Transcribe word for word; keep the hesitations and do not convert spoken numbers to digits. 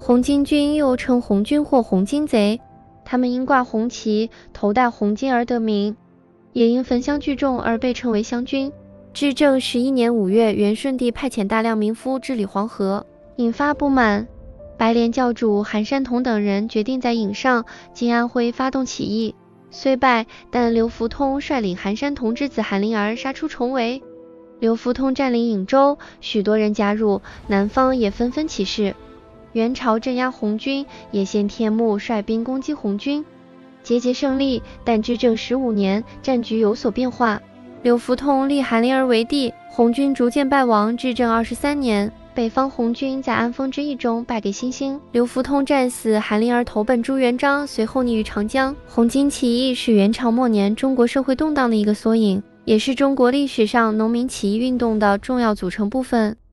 红巾军又称红军或红巾贼，他们因挂红旗、头戴红巾而得名，也因焚香聚众而被称为香军。至正十一年五月，元顺帝派遣大量民夫治理黄河，引发不满，白莲教主韩山童等人决定在颍上今安徽发动起义，虽败，但刘福通率领韩山童之子韩林儿杀出重围。刘福通占领颍州，许多人加入，南方也纷纷起事。元朝镇压红军，也先天目率兵攻击红军，节节胜利，但至正十五年战局有所变化。刘福通立韩林儿为帝，红军逐渐败亡。至正二十三年，北方红军在安丰之役中败给新兴，刘福通战死，韩林儿投奔朱元璋，随后匿于长江。红巾起义是元朝末年中国社会动荡的一个缩影，也是中国历史上农民起义运动的重要组成部分。